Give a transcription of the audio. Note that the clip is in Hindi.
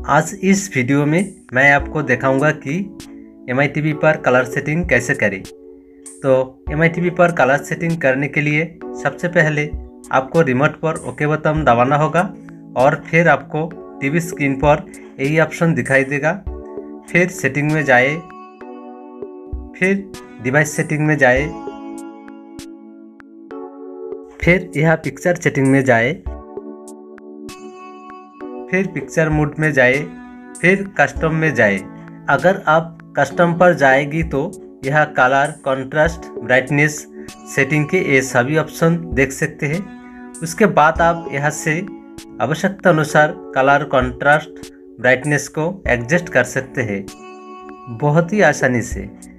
आज इस वीडियो में मैं आपको दिखाऊंगा कि MITV पर कलर सेटिंग कैसे करें। तो MITV पर कलर सेटिंग करने के लिए सबसे पहले आपको रिमोट पर ओके बटन दबाना होगा और फिर आपको टीवी स्क्रीन पर यही ऑप्शन दिखाई देगा। फिर सेटिंग में जाए, फिर डिवाइस सेटिंग में जाए, फिर यह पिक्चर सेटिंग में जाए, फिर पिक्चर मोड में जाए, फिर कस्टम में जाए। अगर आप कस्टम पर जाएगी तो यह कलर, कंट्रास्ट, ब्राइटनेस सेटिंग के ये सभी ऑप्शन देख सकते हैं। उसके बाद आप यहाँ से आवश्यकता अनुसार कलर, कंट्रास्ट, ब्राइटनेस को एडजस्ट कर सकते हैं बहुत ही आसानी से।